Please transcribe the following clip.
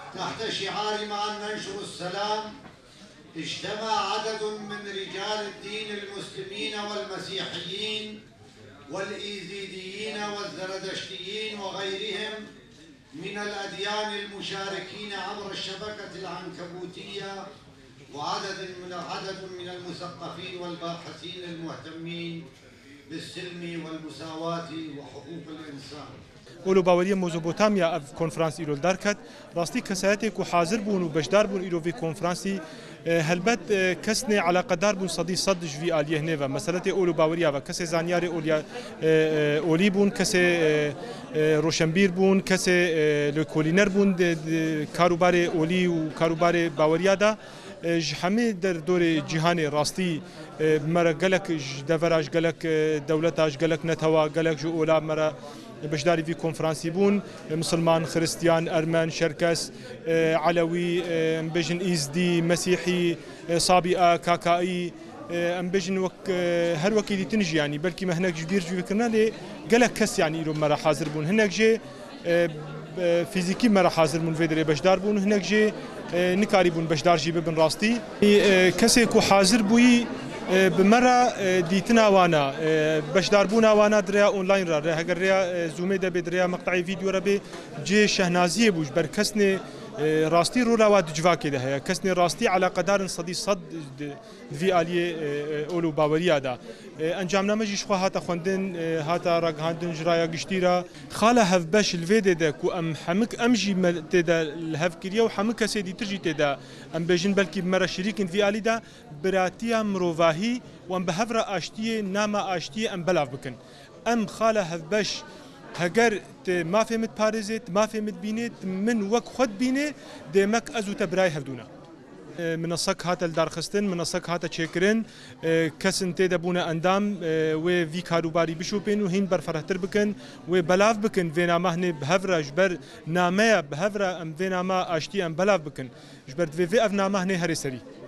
تحت شعار معا ننشر السلام اجتمع عدد من رجال الدين المسلمين والمسيحيين والإيزيديين والزردشتيين وغيرهم من الأديان المشاركين عبر الشبكة العنكبوتية وعدد من المثقفين والباحثين المهتمين بالسلم والمساواة وحقوق الإنسان. اولو باوريه مزوبوتامیا اف کنفرانس ایرول درکت راستی کسایتی کو حاضر بون و بشدار بون ایرو وی کنفرانسی هلبت کسنی علاقه دار بون صدی صد جوی الیه نه و مسئله اولو باوریا و کس زانیار اولیا اولی بون کس روشنبیر بون کس لکولینر بون کاروبار اولی و کاروبار باوریا دا همه در دور جهان راستی مرا گلک دفراج گلک دولتاش گلک نتوا گلک جو اولا مرا بشداری في كونفرانسي بون مسلمان خريستيان أرمن شركس علوي بجن إيزدي مسيحي صابئة كاكائي بجن هر وكيدي تنجي يعني بلكي ما هناك جبير جو فكرنا لي قالك كس يعني إيرو مرة حاضر بون هناك جي فيزيكي مرة حاضر بون فيدري بشدار بون هناك جي نكاري بون بشدار جي بن راستي كسي كو حاضر بوي بمرة ديتنا وانا بشدار بونا وانا دريا اونلاين را هگر ريا زومي ده بدريا مقطعي فيديو ربي جي شهنازيه بوش بركسني راستي رولا واد جواكي ده هي كسني راستي على قدار صدي صد في اليه اولو باوريا دا انجامنا مجي شخوا هاتا خوندن هاتا راك هاندن جرايا قشتيرا خاله هف باش الفيديو ده كو ام حمك امجي تدا الهف كريا وحمك سيدي تجي تدا ام بيجن بلكي بمره شريك في الي دا براتيا مروفاهي وام بهفرا اشتيه ناما اشتيه ام بلاف بكن ام خاله هف باش هجر ما فهمت باريزيت ما فهمت بينيت من وك خد بيني ديمك ازو تبراي هفدونا منصك هات الدارخستن منصك هات تشيكرن كسن تدبونا اندام و في كاروباري بشوبين وهين برفرهتر بكن و بلاف بكن فينا مهني بهفرا جبر نامه بهفرا ام فينا ما اشتي ام بلاف بكن جبر في اف نامه هني هري سري